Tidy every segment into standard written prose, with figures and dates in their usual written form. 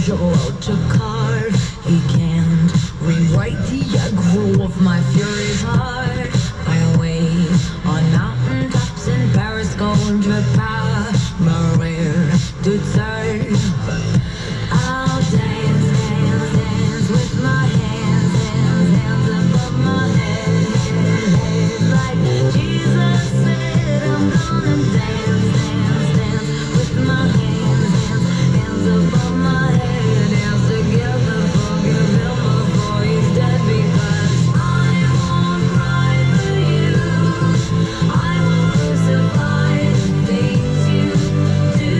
angel out to carve. He can't rewrite the aggro of my furious heart. I wait on mountain tops in Paris, going to Maria to turn. I'll dance, dance, dance with my hands, hands, hands above my head, head, like Jesus said. I'm gonna dance, dance, dance with my hands, hands, hands above my head, dance together, forgive him before he's dead, because I won't cry for you. I won't crucify the things you do.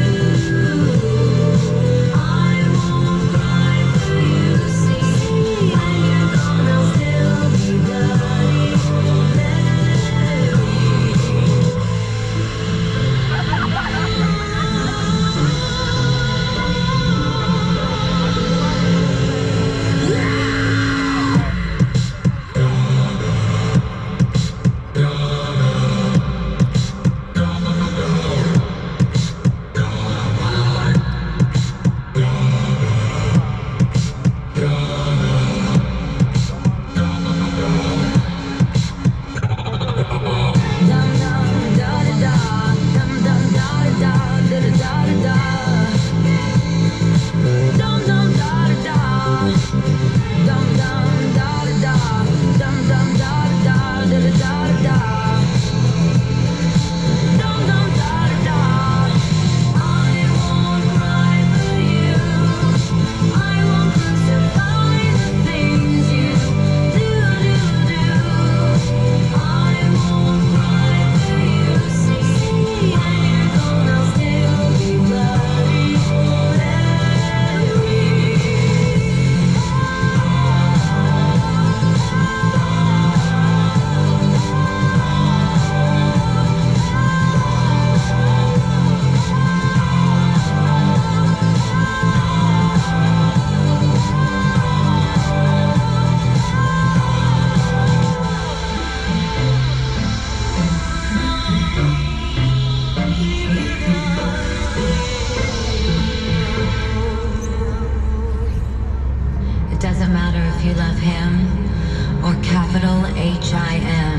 I won't cry for you, see, when you're gone I'll still be bloody Mary. Dum dum da da da, dum dum da da da da da da da. Dum dum da da da, dum dum da da da, dum dum da da da da da da. Dum dum da da. I won't cry for you. I won't crucify the things you do. I won't cry for you, see, when you're gone I'll still be bloody Mary. It doesn't matter if you love him or capital H-I-M.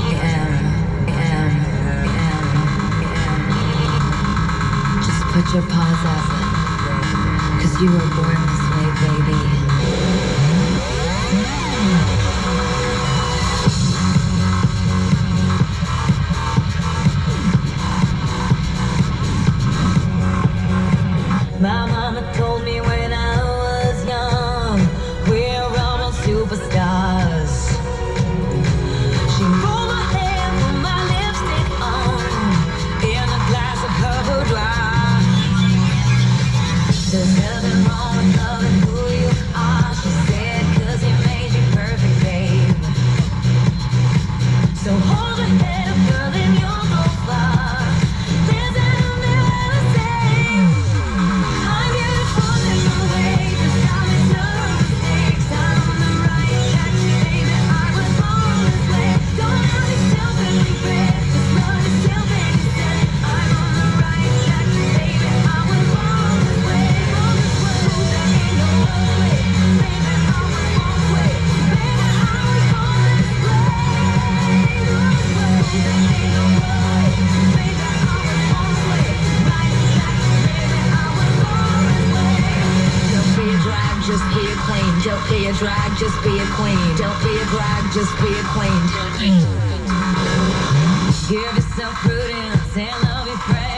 Just put your paws up, 'cause you were born this way, baby. My mama told me when I was young, we're all superstars. She rolled my hair, put my lipstick on, in a glass of purple dry. There's nothing wrong with loving who you are, she said, 'cause he made you perfect, babe. So hold your head up, girl, and you'll go far. There's never same. I'm beautiful in my way, 'cause I made no mistakes. I'm on the right track, baby. I was born this way. Don't have yourself in regret, just love yourself instead. I'm on the right track, baby. I was born this way. Born this way. There ain't no other way, baby. I was born this way. Baby, I was born this way. There ain't no other way, baby. I was born this way. Right track, baby. I was born this way. Don't be a drag, just be a queen. Don't be a drag, just be a queen. Don't be a drag, just be a queen. Give yourself prudence and love your friends.